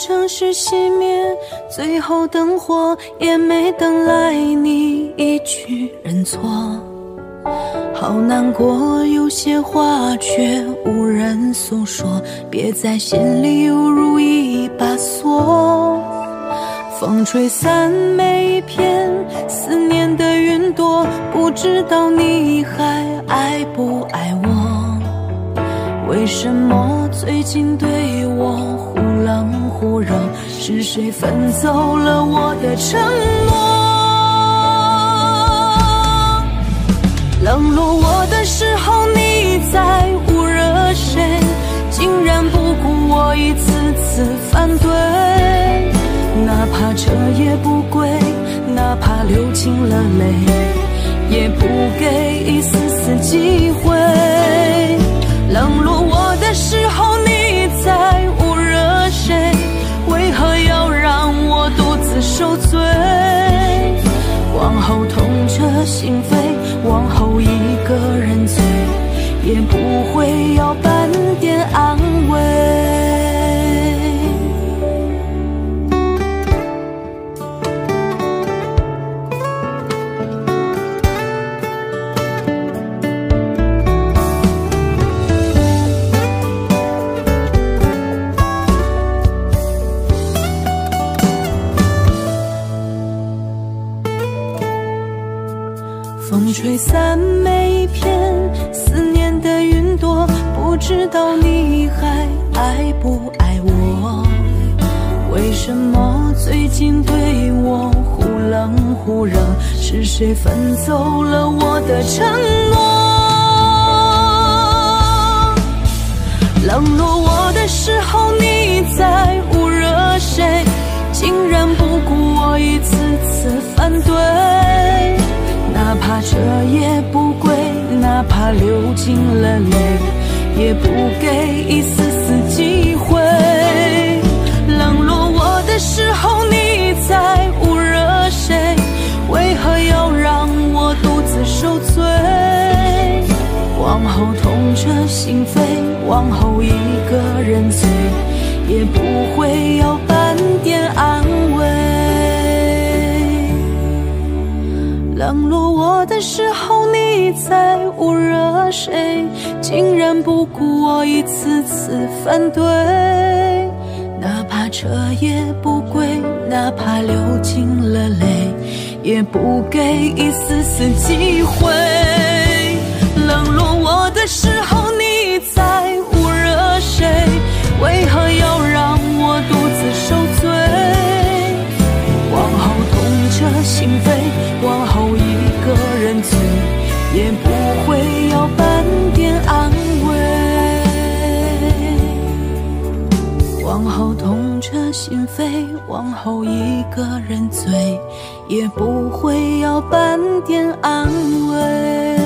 城市熄灭，最后灯火也没等来你一句认错。好难过，有些话却无人诉说，憋在心里犹如一把锁。风吹散每一片思念的云朵，不知道你还爱不爱我？为什么最近对我忽冷忽热？是谁分走了我的承诺？冷落我的时候你在捂热谁？竟然不顾我一次次反对，哪怕彻夜不归，哪怕流尽了泪，也不给一丝丝机会。冷落我的时候你在捂热谁？为何要让我独自受罪？往后痛彻心扉，往后一个人醉，也不会要半点安慰。风吹散每一片思念的云朵，不知道你还爱不爱我？为什么最近对我忽冷忽热？是谁分走了我的承诺？冷落我的时候你在捂热谁？竟然不顾我一次次反对，哪怕彻夜不归，哪怕流尽了泪，也不给一丝丝机会。冷落我的时候你在捂热谁？为何要让我独自受罪？往后痛彻心扉，往后一个人醉，也不会要半点安慰。冷落我的时候你在捂热谁？竟然不顾我一次次反对，哪怕彻夜不归，哪怕流尽了泪，也不给一丝丝机会。冷落我的时候你在捂热谁？为何要让我独自受罪？往后痛彻心扉，往后一个人醉，也不会要半点安慰。往后痛彻心扉，往后一个人醉，也不会要半点安慰。